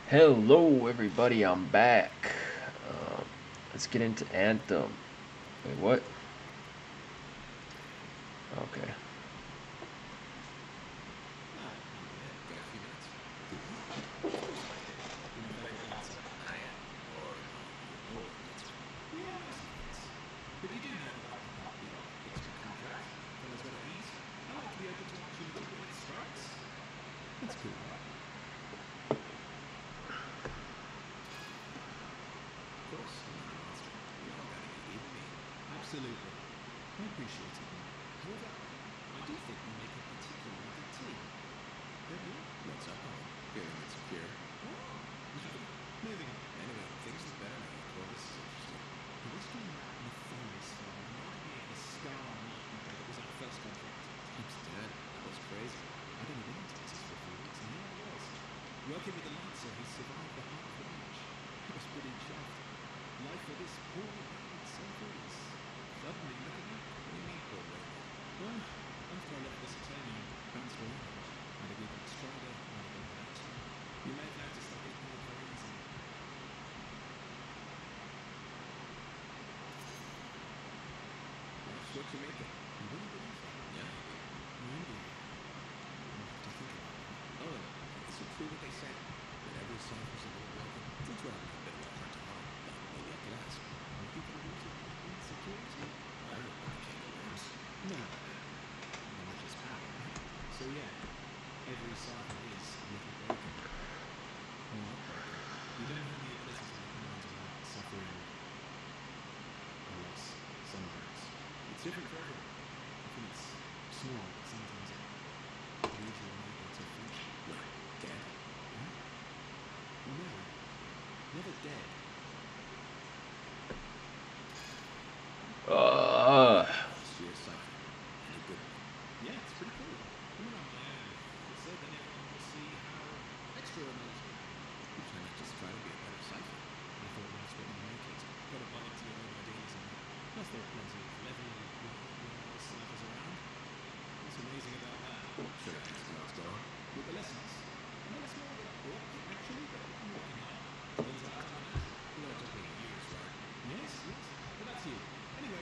Hello, everybody. I'm back. Let's get into Anthem. Wait, what? Okay. Absolutely. I appreciate it. However, I do think we make a particularly good team. Don't you? What's up? Feeling insecure. Moving on. Anyway, things look better now. Well, this is interesting. The Whiskey and Rat Nefarious Farm reminded me of the Star Martin that was our first contract. He's dead. That was crazy. I'd only been in Texas for a few weeks, and here I was. Working with the Lancer, he survived the heart range. I was pretty chuffed. Life for this poor man, so foolish. Suddenly looking up. What do you mean, poor man? Well, after I left Lusitania, bounced around. Had a gig at Strider, had a gig at Action. You may have noticed I get bored very easily. That's what you make it. You really believe that? Yeah, I do. Really? I'm gonna have to think about that. Oh, no. Is it true what they say? That every cipher's a little broken? That's right. A bit of a heart to heart, but maybe I could ask. Are people rooted in insecurity? I don't want to kangaroos. No. Knowledge is power, right? So yeah, every cipher is a little broken. Or not broken. You don't have the ability to make minds without suffering a loss, some hurts. It's different for everyone. Often it's small, but sometimes it leaves you unable to function. Like dead? Huh? No. Never dead. Lost your cipher. And a good one. Yeah, it's pretty cool. Coming on my own. It said that everyone will see how extra amazing. Which I just try to be a better cipher. I thought that's what you make it. Got to buy into your own ideas and plus there are plenty of level ciphers around. What's amazing about that? Should I ask how it's going? With the lessons? Well, it's more of a book, actually, but I'm working hard. Turns out I'm an natural. You know, it took me years, right? Yes. But that's you. Anyway.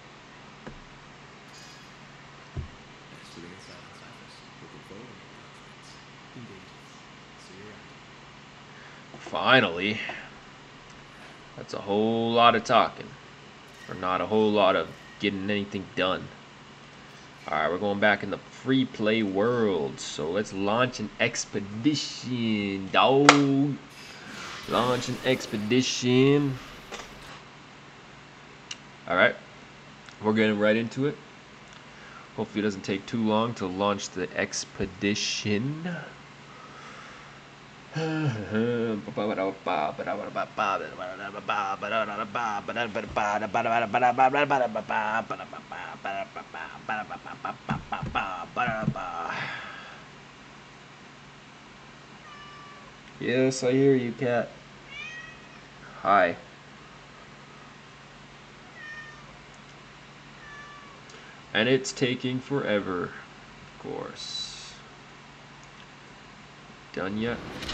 Thanks for the insight on ciphers. Looking forward to more contracts. Indeed. See you around. Finally. That's a whole lot of talking. Or not a whole lot of getting anything done. Alright, we're going back in the free play world. So let's launch an expedition, dog. Launch an expedition. Alright. We're getting right into it. Hopefully it doesn't take too long to launch the expedition. Yes, I hear you, cat. Hi. And it's taking forever, of course. Done yet?